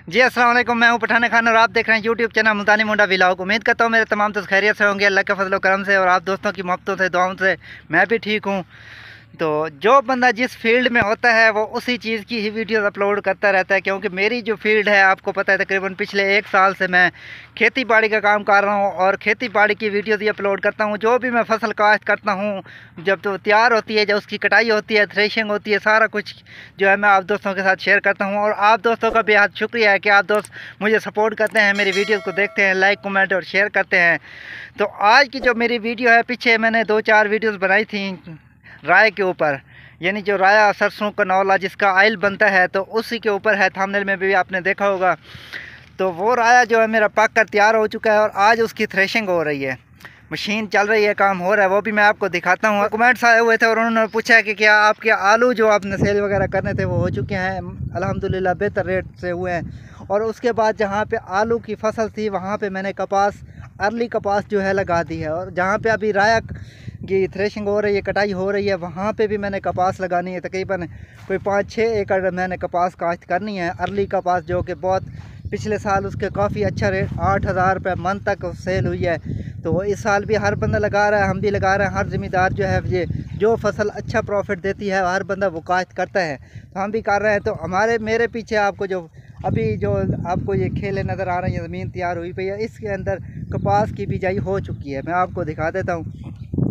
जी अस्सलाम वालेकुम, मैं हूं पठान खान और आप देख रहे हैं YouTube channel Multani Munda vlog. उम्मीद करता हूं मेरे तमाम दोस्त खैरियत से होंगे, अल्लाह के फजल करम से और आप दोस्तों की मोहब्बतों से, दुआओं से मैं भी ठीक हूं। तो जो बंदा जिस फील्ड में होता है वो उसी चीज़ की ही वीडियोस अपलोड करता रहता है, क्योंकि मेरी जो फील्ड है आपको पता है, तकरीबन पिछले 1 साल से मैं खेती बाड़ी का काम कर रहा हूँ और खेती बाड़ी की वीडियोस ही अपलोड करता हूँ। जो भी मैं फसल काश्त करता हूँ, जब तो तैयार होती है, जब उसकी कटाई होती है, थ्रेशिंग होती है, सारा कुछ जो है मैं आप दोस्तों के साथ शेयर करता हूँ। और आप दोस्तों का बेहद शुक्रिया है कि आप दोस्त मुझे सपोर्ट करते हैं, मेरी वीडियोज़ को देखते हैं, लाइक कमेंट और शेयर करते हैं। तो आज की जो मेरी वीडियो है, पीछे मैंने 2-4 वीडियोज़ बनाई थी राय के ऊपर, यानी जो राया सरसों कनौला जिसका ऑयल बनता है, तो उसी के ऊपर है। थंबनेल में भी आपने देखा होगा। तो वो राया जो है मेरा पक कर तैयार हो चुका है और आज उसकी थ्रेशिंग हो रही है, मशीन चल रही है, काम हो रहा है, वो भी मैं आपको दिखाता हूँ। कमेंट्स आए हुए थे और उन्होंने पूछा कि क्या आपके आलू जो आपने सेल वगैरह करने थे वो हो चुके हैं। अल्हम्दुलिल्लाह बेहतर रेट से हुए हैं। और उसके बाद जहाँ पे आलू की फसल थी वहाँ पे मैंने कपास, अर्ली कपास जो है लगा दी है। और जहाँ पे अभी राया की थ्रेशिंग हो रही है, कटाई हो रही है, वहाँ पे भी मैंने कपास लगानी है। तकरीबन कोई 5-6 एकड़ मैंने कपास काश्त करनी है, अर्ली कपास, जो कि बहुत पिछले साल उसके काफ़ी अच्छा रेट 8,000 रुपये मन तक सेल हुई है। तो इस साल भी हर बंदा लगा रहा है, हम भी लगा रहे हैं, हर ज़मींदार जो है ये जो फसल अच्छा प्रॉफिट देती है हर बंदा वो काश्त करता है, तो हम भी कर रहे हैं। तो मेरे पीछे आपको जो अभी जो आपको ये खेले नज़र आ रही है, ज़मीन तैयार हुई पई है, इसके अंदर कपास की बिजाई हो चुकी है। मैं आपको दिखा देता हूँ।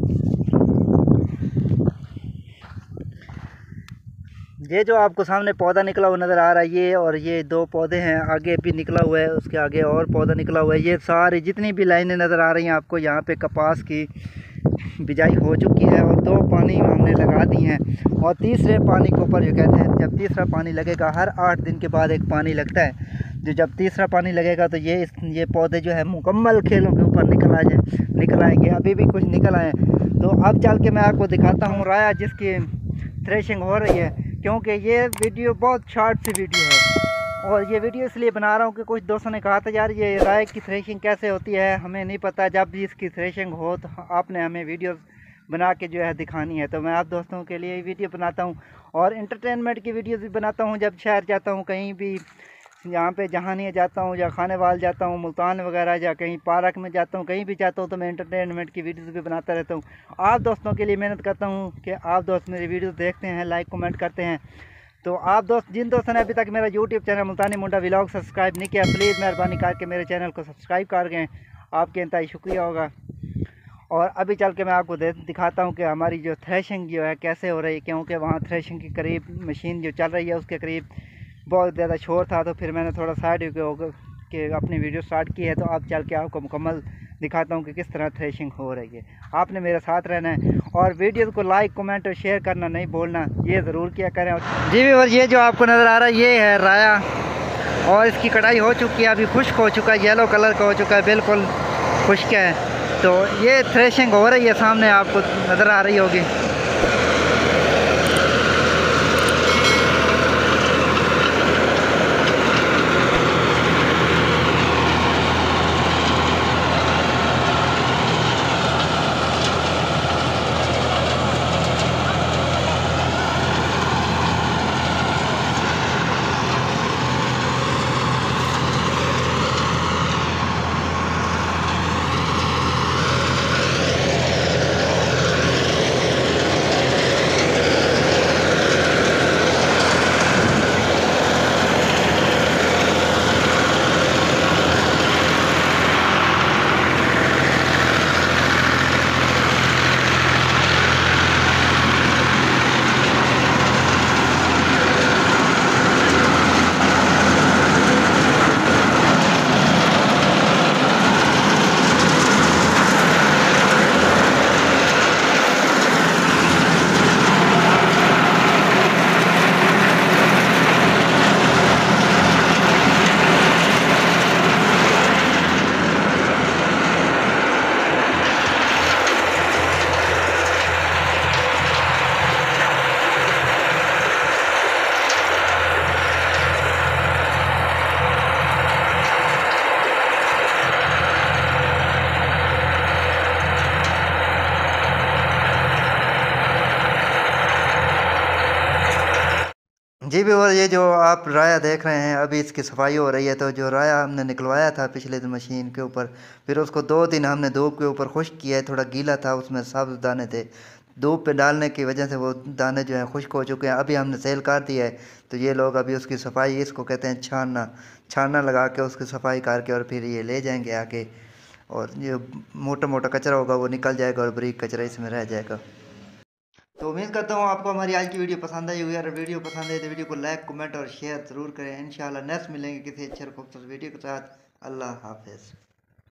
ये जो आपको सामने पौधा निकला हुआ नज़र आ रहा है, ये और ये 2 पौधे हैं, आगे भी निकला हुआ है, उसके आगे और पौधा निकला हुआ है। ये सारी जितनी भी लाइनें नज़र आ रही हैं आपको, यहाँ पे कपास की बिजाई हो चुकी है और 2 पानी हमने लगा दी हैं। और तीसरे पानी के ऊपर जो कहते हैं, जब तीसरा पानी लगेगा, हर 8 दिन के बाद एक पानी लगता है, जो जब तीसरा पानी लगेगा तो ये पौधे जो है मुकम्मल खेलों के ऊपर निकल आएंगे। अभी भी कुछ निकल आए। तो अब चल के मैं आपको दिखाता हूँ राया जिसकी थ्रेशिंग हो रही है, क्योंकि ये वीडियो बहुत शॉर्ट सी वीडियो है। और ये वीडियो इसलिए बना रहा हूँ कि कुछ दोस्तों ने कहा था यार ये राय की थ्रेशिंग कैसे होती है, हमें नहीं पता। जब भी इसकी थ्रेशिंग हो तो आपने हमें वीडियोस बना के जो है दिखानी है। तो मैं आप दोस्तों के लिए वीडियो बनाता हूँ और इंटरटेनमेंट की वीडियोस भी बनाता हूँ। जब शहर जाता हूँ, कहीं भी यहाँ पे जहानिया जाता हूँ या खाने वाल जाता हूँ, मुल्तान वगैरह, या कहीं पार्क में जाता हूँ, कहीं भी जाता हूँ, तो मैं इंटरटेनमेंट की वीडियोस भी बनाता रहता हूँ। आप दोस्तों के लिए मेहनत करता हूँ कि आप दोस्त मेरी वीडियोस देखते हैं, लाइक कमेंट करते हैं। तो आप दोस्त, जिन दोस्तों ने अभी तक मेरा YouTube channel Multani Munda vlog subscribe नहीं किया, प्लीज़ मेहरबानी करके मेरे चैनल को सब्सक्राइब कर गए, आपके इंतहाई शुक्रिया होगा। और अभी चल के मैं आपको दिखाता हूँ कि हमारी जो थ्रेशिंग जो है कैसे हो रही है, क्योंकि वहाँ थ्रेशिंग के करीब मशीन जो चल रही है उसके करीब बहुत ज़्यादा शोर था, तो फिर मैंने थोड़ा साइड के अपनी वीडियो स्टार्ट की है। तो अब चल के आपको मुकम्मल दिखाता हूँ कि किस तरह थ्रेशिंग हो रही है। आपने मेरे साथ रहना है और वीडियो को लाइक कमेंट और शेयर करना नहीं भूलना, ये ज़रूर किया करें। जी व्यूअर्स, ये जो आपको नज़र आ रहा है ये है राया और इसकी कटाई हो चुकी है, अभी खुश्क हो चुका है, येलो कलर का हो चुका है, बिल्कुल खुश्क है। तो ये थ्रेशिंग हो रही है, सामने आपको नज़र आ रही होगी। जी भी। और ये जो आप राया देख रहे हैं अभी इसकी सफाई हो रही है। तो जो राया हमने निकलवाया था पिछले दिन मशीन के ऊपर, फिर उसको 2 दिन हमने धूप के ऊपर खुश्क किया है। थोड़ा गीला था, उसमें सब्ज दाने थे। धूप पे डालने की वजह से वो दाने जो हैं खुश्क हो चुके हैं। अभी हमने सेल कर दिया है। तो ये लोग अभी उसकी सफाई, इसको कहते हैं छानना, छानना लगा के उसकी सफाई करके और फिर ये ले जाएंगे आके। और ये मोटा मोटा कचरा होगा वो निकल जाएगा और बारीक कचरा इसमें रह जाएगा। तो उम्मीद करता हूँ आपको हमारी आज की वीडियो पसंद आई होगी। अगर वीडियो पसंद आई तो वीडियो को लाइक, कमेंट और शेयर ज़रूर करें। इंशाल्लाह नेक्स्ट मिलेंगे किसी अच्छे और खूबसूरत वीडियो के साथ। अल्लाह हाफिज़।